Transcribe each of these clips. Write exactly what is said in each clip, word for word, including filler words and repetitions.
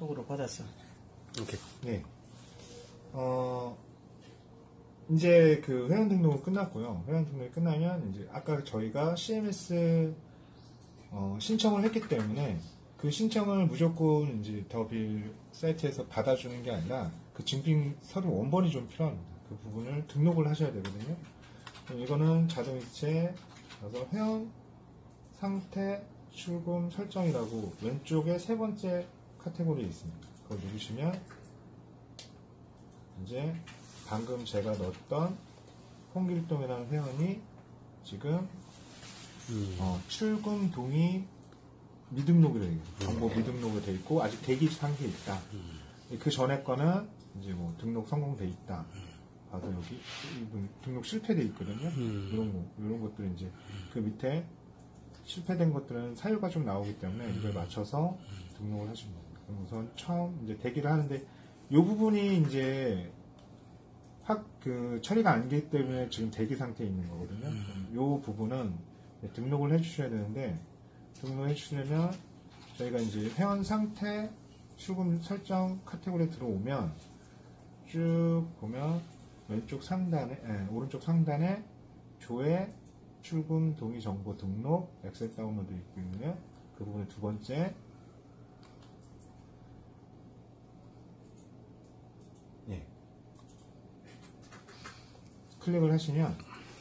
카톡으로 받았어. 오케이. 네. 어, 이제 그 회원 등록은 끝났고요. 회원 등록이 끝나면 이제 아까 저희가 씨엠에스 어, 신청을 했기 때문에 그 신청을 무조건 이제 더빌 사이트에서 받아주는 게 아니라 그 증빙 서류 원본이 좀 필요합니다. 그 부분을 등록을 하셔야 되거든요. 이거는 자동이체 그래서 회원 상태 출금 설정이라고 왼쪽에 세 번째 카테고리에 있습니다. 그걸 누르시면 이제 방금 제가 넣었던 홍길동이라는 회원이 지금 음. 어, 출금 동의 미등록으로 되어 있고 정보 미등록으로 되어 있고 아직 대기 상태에 있다. 음. 그 전에 거는 이제 뭐 등록 성공돼 있다. 봐서 여기 등록 실패돼 있거든요. 음. 이런 거 이런 것들 이제 그 밑에 실패된 것들은 사유가 좀 나오기 때문에 이걸 맞춰서 등록을 하시면 됩니다. 그럼 우선 처음 이제 대기를 하는데 이 부분이 이제 확 그 처리가 안 되기 때문에 지금 대기 상태에 있는 거거든요. 이 부분은 등록을 해주셔야 되는데 등록해 주시려면 저희가 이제 회원 상태 출금 설정 카테고리에 들어오면 쭉 보면 왼쪽 상단에 예, 오른쪽 상단에 조회 출금 동의 정보 등록 엑셀 다운로드 있고요. 그 부분에 두 번째 예. 클릭을 하시면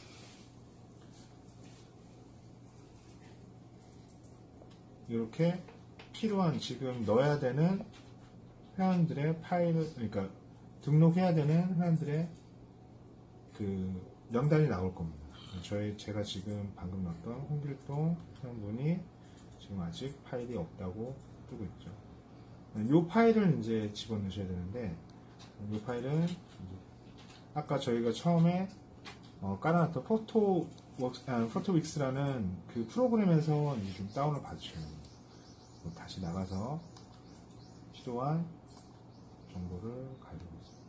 이렇게 필요한 지금 넣어야 되는 회원들의 파일을 그러니까 등록해야 되는 회원들의 그 명단이 나올 겁니다. 저희 제가 지금 방금 넣었던 홍길동 회원분이 지금 아직 파일이 없다고 뜨고 있죠. 이 파일을 이제 집어넣으셔야 되는데 이 파일은 이제 아까 저희가 처음에 어, 깔아놨던 포토 아, 포토윅스라는 그 프로그램에서 이제 좀 다운을 받으셔야 됩니다. 다시 나가서 필요한 정보를 가지고 있습니다.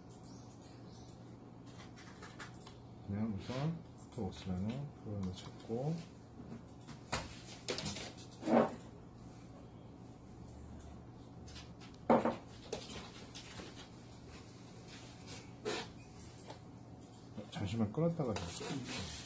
그냥 우선 포토웍스라는 프로그램을 찾고 잠시만 끌었다가